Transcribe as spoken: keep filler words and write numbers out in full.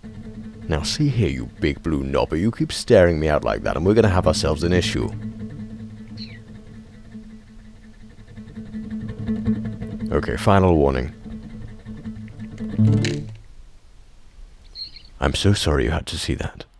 Now see here, you big blue knobber, you keep staring me out like that and we're gonna have ourselves an issue. Okay, final warning. I'm so sorry you had to see that.